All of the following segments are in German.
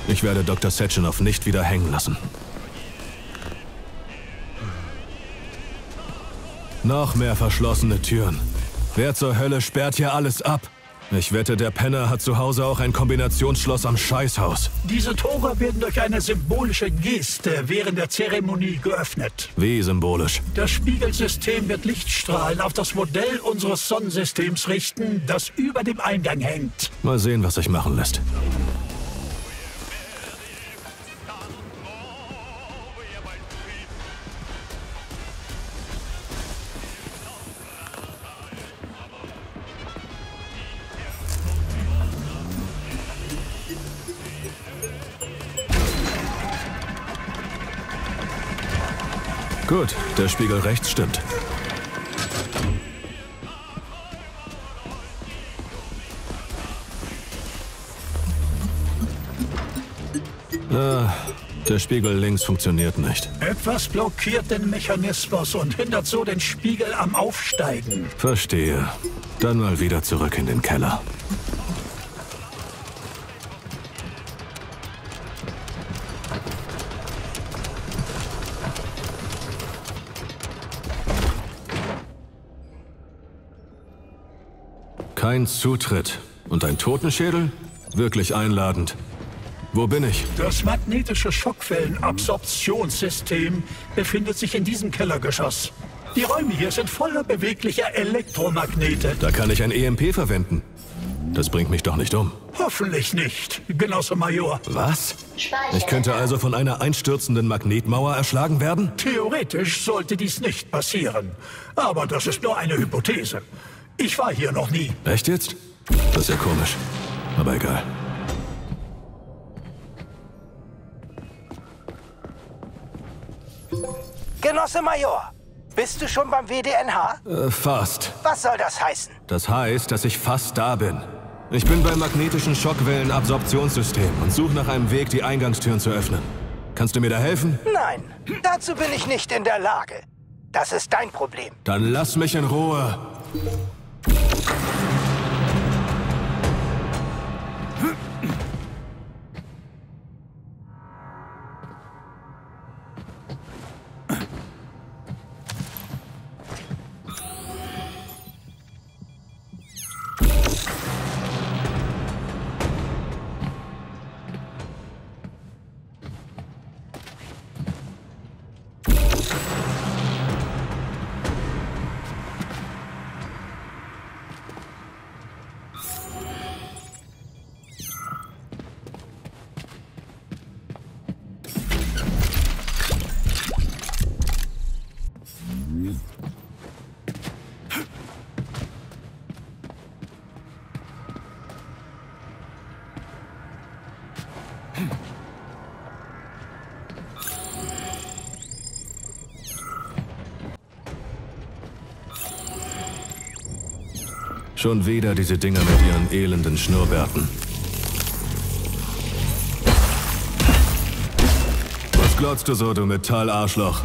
Ich werde Dr. Sechenov nicht wieder hängen lassen. Noch mehr verschlossene Türen. Wer zur Hölle sperrt hier alles ab? Ich wette, der Penner hat zu Hause auch ein Kombinationsschloss am Scheißhaus. Diese Tore werden durch eine symbolische Geste während der Zeremonie geöffnet. Wie symbolisch? Das Spiegelsystem wird Lichtstrahlen auf das Modell unseres Sonnensystems richten, das über dem Eingang hängt. Mal sehen, was sich machen lässt. Gut, der Spiegel rechts stimmt. Ah, der Spiegel links funktioniert nicht. Etwas blockiert den Mechanismus und hindert so den Spiegel am Aufsteigen. Verstehe. Dann mal wieder zurück in den Keller. Kein Zutritt. Und ein Totenschädel? Wirklich einladend. Wo bin ich? Das magnetische Schockwellenabsorptionssystem befindet sich in diesem Kellergeschoss. Die Räume hier sind voller beweglicher Elektromagnete. Da kann ich ein EMP verwenden. Das bringt mich doch nicht um. Hoffentlich nicht, Genosse Major. Was? Ich könnte also von einer einstürzenden Magnetmauer erschlagen werden? Theoretisch sollte dies nicht passieren. Aber das ist nur eine Hypothese. Ich war hier noch nie. Echt jetzt? Das ist ja komisch. Aber egal. Genosse Major, bist du schon beim WDNH? Fast. Was soll das heißen? Das heißt, dass ich fast da bin. Ich bin beim magnetischen Schockwellenabsorptionssystem und suche nach einem Weg, die Eingangstüren zu öffnen. Kannst du mir da helfen? Nein, dazu bin ich nicht in der Lage. Das ist dein Problem. Dann lass mich in Ruhe. Schon wieder diese Dinger mit ihren elenden Schnurrbärten. Was glotzt du so, du Metallarschloch?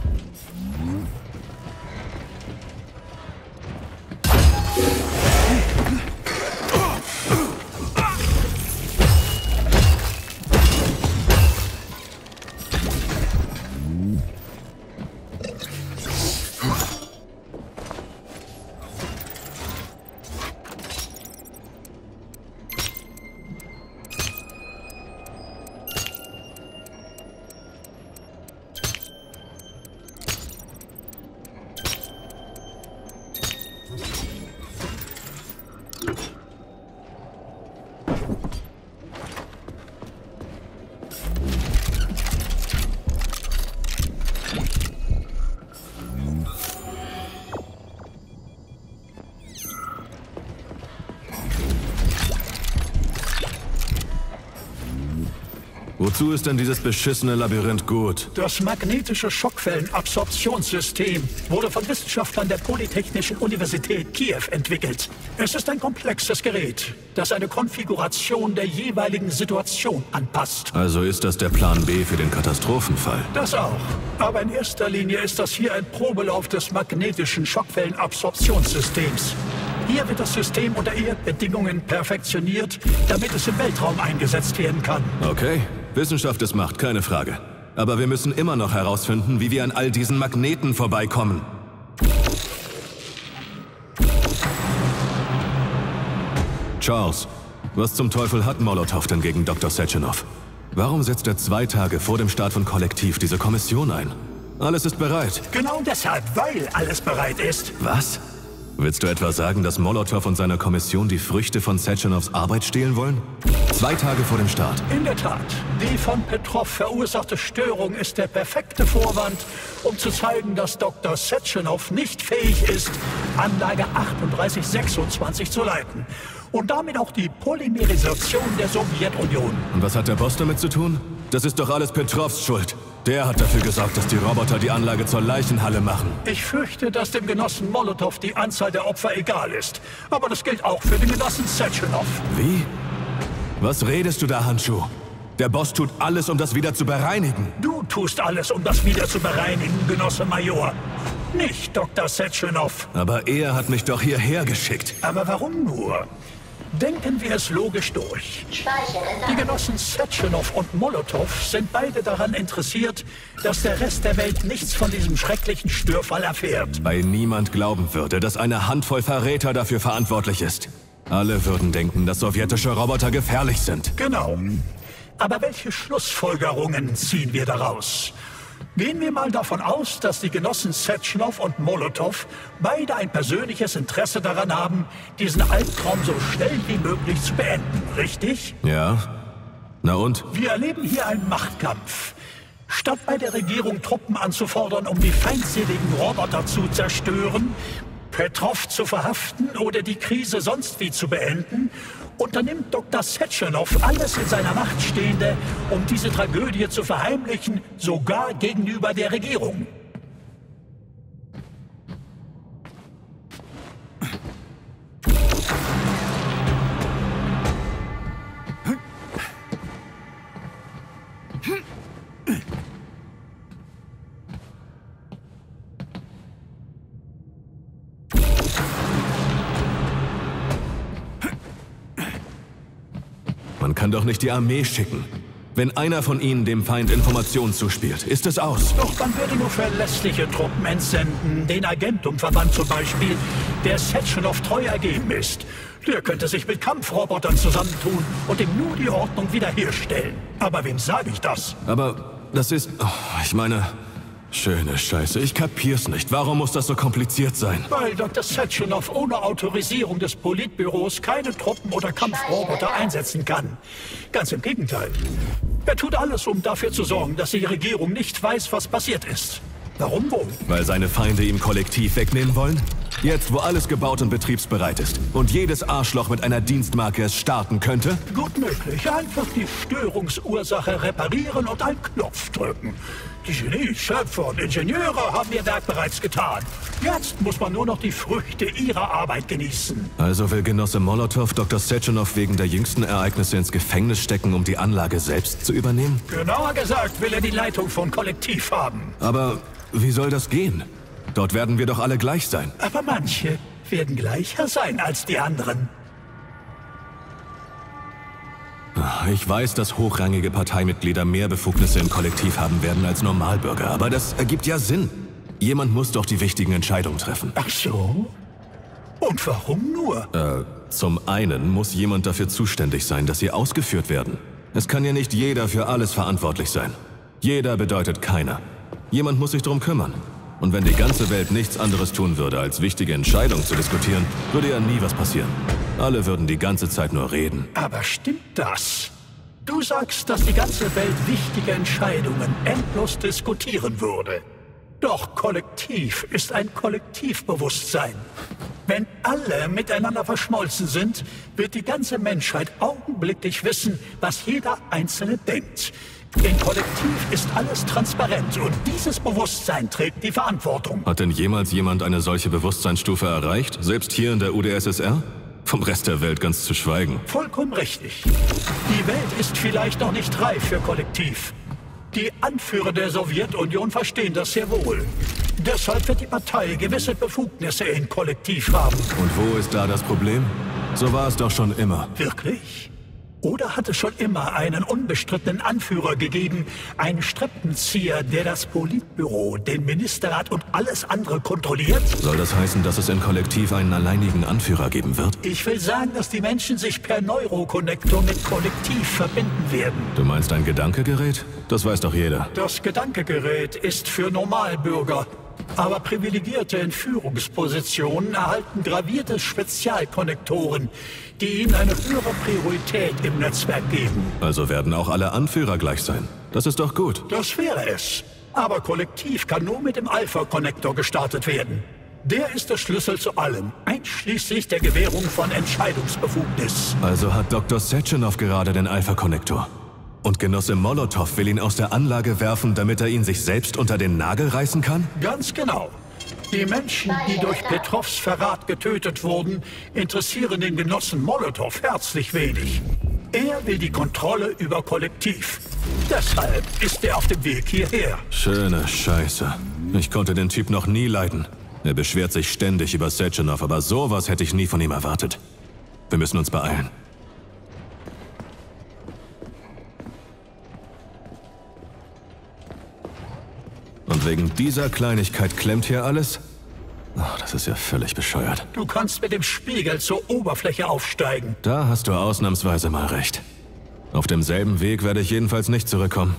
Wozu ist denn dieses beschissene Labyrinth gut? Das magnetische Schockwellenabsorptionssystem wurde von Wissenschaftlern der Polytechnischen Universität Kiew entwickelt. Es ist ein komplexes Gerät, das eine Konfiguration der jeweiligen Situation anpasst. Also ist das der Plan B für den Katastrophenfall? Das auch. Aber in erster Linie ist das hier ein Probelauf des magnetischen Schockwellenabsorptionssystems. Hier wird das System unter Erdbedingungen perfektioniert, damit es im Weltraum eingesetzt werden kann. Okay, Wissenschaft ist Macht, keine Frage. Aber wir müssen immer noch herausfinden, wie wir an all diesen Magneten vorbeikommen. Charles, was zum Teufel hat Molotow denn gegen Dr. Sechenov? Warum setzt er 2 Tage vor dem Start von Kollektiv diese Kommission ein? Alles ist bereit. Genau deshalb, weil alles bereit ist. Was? Willst du etwa sagen, dass Molotow und seine Kommission die Früchte von Sechenovs Arbeit stehlen wollen? 2 Tage vor dem Start. In der Tat. Die von Petrov verursachte Störung ist der perfekte Vorwand, um zu zeigen, dass Dr. Sechenov nicht fähig ist, Anlage 3826 zu leiten. Und damit auch die Polymerisation der Sowjetunion. Und was hat der Boss damit zu tun? Das ist doch alles Petrovs Schuld. Der hat dafür gesorgt, dass die Roboter die Anlage zur Leichenhalle machen. Ich fürchte, dass dem Genossen Molotow die Anzahl der Opfer egal ist. Aber das gilt auch für den Genossen Sechenov. Wie? Was redest du da, Handschuh? Der Boss tut alles, um das wieder zu bereinigen. Du tust alles, um das wieder zu bereinigen, Genosse Major. Nicht Dr. Sechenov. Aber er hat mich doch hierher geschickt. Aber warum nur? Denken wir es logisch durch. Die Genossen Sechenov und Molotow sind beide daran interessiert, dass der Rest der Welt nichts von diesem schrecklichen Störfall erfährt. Weil niemand glauben würde, dass eine Handvoll Verräter dafür verantwortlich ist. Alle würden denken, dass sowjetische Roboter gefährlich sind. Genau. Aber welche Schlussfolgerungen ziehen wir daraus? Gehen wir mal davon aus, dass die Genossen Sechenov und Molotow beide ein persönliches Interesse daran haben, diesen Albtraum so schnell wie möglich zu beenden, richtig? Ja. Na und? Wir erleben hier einen Machtkampf. Statt bei der Regierung Truppen anzufordern, um die feindseligen Roboter zu zerstören, Petrov zu verhaften oder die Krise sonst wie zu beenden, unternimmt Dr. Sechenov alles in seiner Macht Stehende, um diese Tragödie zu verheimlichen, sogar gegenüber der Regierung. Man kann doch nicht die Armee schicken. Wenn einer von ihnen dem Feind Informationen zuspielt, ist es aus. Doch man würde nur verlässliche Truppen entsenden, den Agentum-Verband zum Beispiel, der Sechenov treu ergeben ist. Der könnte sich mit Kampfrobotern zusammentun und ihm nur die Ordnung wiederherstellen. Aber wem sage ich das? Aber das ist... Oh, ich meine... Schöne Scheiße, ich kapier's nicht. Warum muss das so kompliziert sein? Weil Dr. Sechenov ohne Autorisierung des Politbüros keine Truppen oder Kampfroboter einsetzen kann. Ganz im Gegenteil. Er tut alles, um dafür zu sorgen, dass die Regierung nicht weiß, was passiert ist. Warum wohl? Weil seine Feinde ihm Kollektiv wegnehmen wollen? Jetzt, wo alles gebaut und betriebsbereit ist und jedes Arschloch mit einer Dienstmarke es starten könnte? Gut möglich. Einfach die Störungsursache reparieren und einen Knopf drücken. Die Genies, Schöpfer und Ingenieure haben ihr Werk bereits getan. Jetzt muss man nur noch die Früchte ihrer Arbeit genießen. Also will Genosse Molotow Dr. Sechenov wegen der jüngsten Ereignisse ins Gefängnis stecken, um die Anlage selbst zu übernehmen? Genauer gesagt will er die Leitung von Kollektiv haben. Aber wie soll das gehen? Dort werden wir doch alle gleich sein. Aber manche werden gleicher sein als die anderen. Ich weiß, dass hochrangige Parteimitglieder mehr Befugnisse im Kollektiv haben werden als Normalbürger, aber das ergibt ja Sinn. Jemand muss doch die wichtigen Entscheidungen treffen. Ach so? Und warum nur? Zum einen muss jemand dafür zuständig sein, dass sie ausgeführt werden. Es kann ja nicht jeder für alles verantwortlich sein. Jeder bedeutet keiner. Jemand muss sich darum kümmern. Und wenn die ganze Welt nichts anderes tun würde, als wichtige Entscheidungen zu diskutieren, würde ja nie was passieren. Alle würden die ganze Zeit nur reden. Aber stimmt das? Du sagst, dass die ganze Welt wichtige Entscheidungen endlos diskutieren würde. Doch Kollektiv ist ein Kollektivbewusstsein. Wenn alle miteinander verschmolzen sind, wird die ganze Menschheit augenblicklich wissen, was jeder Einzelne denkt. Im Kollektiv ist alles transparent und dieses Bewusstsein trägt die Verantwortung. Hat denn jemals jemand eine solche Bewusstseinsstufe erreicht? Selbst hier in der UdSSR? Vom Rest der Welt ganz zu schweigen. Vollkommen richtig. Die Welt ist vielleicht noch nicht reif für Kollektiv. Die Anführer der Sowjetunion verstehen das sehr wohl. Deshalb wird die Partei gewisse Befugnisse in Kollektiv haben. Und wo ist da das Problem? So war es doch schon immer. Wirklich? Oder hat es schon immer einen unbestrittenen Anführer gegeben, einen Strippenzieher, der das Politbüro, den Ministerrat und alles andere kontrolliert? Soll das heißen, dass es in Kollektiv einen alleinigen Anführer geben wird? Ich will sagen, dass die Menschen sich per Neurokonnektor mit Kollektiv verbinden werden. Du meinst ein Gedankegerät? Das weiß doch jeder. Das Gedankegerät ist für Normalbürger. Aber Privilegierte in Führungspositionen erhalten gravierte Spezialkonnektoren, die ihnen eine höhere Priorität im Netzwerk geben. Also werden auch alle Anführer gleich sein. Das ist doch gut. Das wäre es. Aber Kollektiv kann nur mit dem Alpha-Konnektor gestartet werden. Der ist der Schlüssel zu allem, einschließlich der Gewährung von Entscheidungsbefugnis. Also hat Dr. Sechenov gerade den Alpha-Konnektor. Und Genosse Molotow will ihn aus der Anlage werfen, damit er ihn sich selbst unter den Nagel reißen kann? Ganz genau. Die Menschen, die durch Petrovs Verrat getötet wurden, interessieren den Genossen Molotow herzlich wenig. Er will die Kontrolle über Kollektiv. Deshalb ist er auf dem Weg hierher. Schöne Scheiße. Ich konnte den Typ noch nie leiden. Er beschwert sich ständig über Sechenov, aber sowas hätte ich nie von ihm erwartet. Wir müssen uns beeilen. Und wegen dieser Kleinigkeit klemmt hier alles? Ach, das ist ja völlig bescheuert. Du kannst mit dem Spiegel zur Oberfläche aufsteigen. Da hast du ausnahmsweise mal recht. Auf demselben Weg werde ich jedenfalls nicht zurückkommen.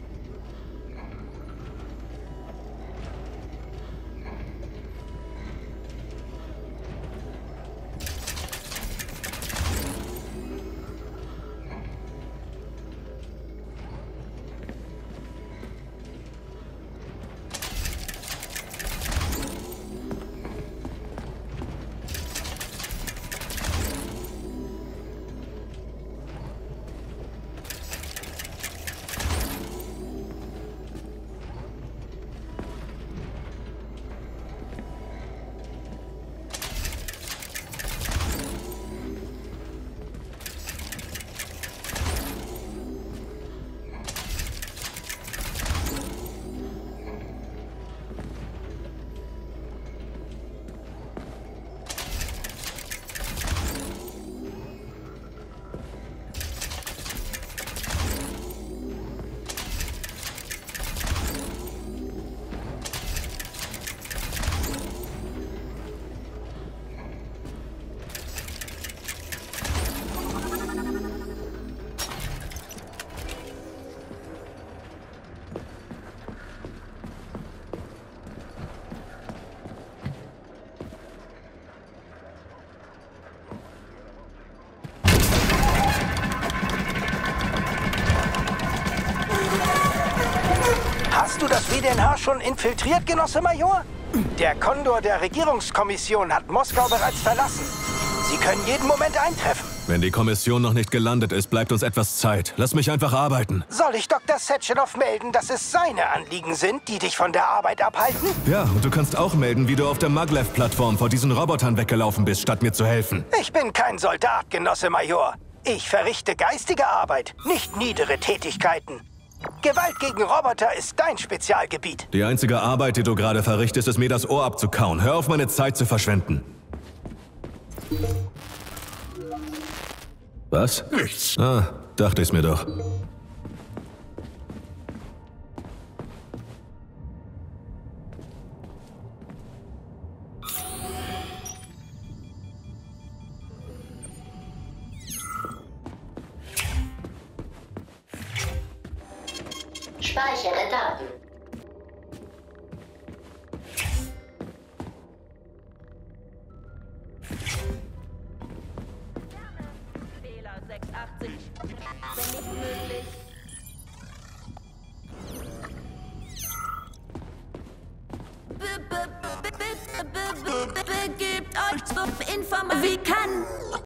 Hast du das WDNH schon infiltriert, Genosse Major? Der Kondor der Regierungskommission hat Moskau bereits verlassen. Sie können jeden Moment eintreffen. Wenn die Kommission noch nicht gelandet ist, bleibt uns etwas Zeit. Lass mich einfach arbeiten. Soll ich Dr. Sechenov melden, dass es seine Anliegen sind, die dich von der Arbeit abhalten? Ja, und du kannst auch melden, wie du auf der Maglev-Plattform vor diesen Robotern weggelaufen bist, statt mir zu helfen. Ich bin kein Soldat, Genosse Major. Ich verrichte geistige Arbeit, nicht niedere Tätigkeiten. Gewalt gegen Roboter ist dein Spezialgebiet. Die einzige Arbeit, die du gerade verrichtest, ist mir das Ohr abzukauen. Hör auf, meine Zeit zu verschwenden. Was? Nichts. Ah, dachte ich's mir doch. Speichere Daten. Fehler 86. Wenn nicht möglich. Begebt euch zur Information. Wie kann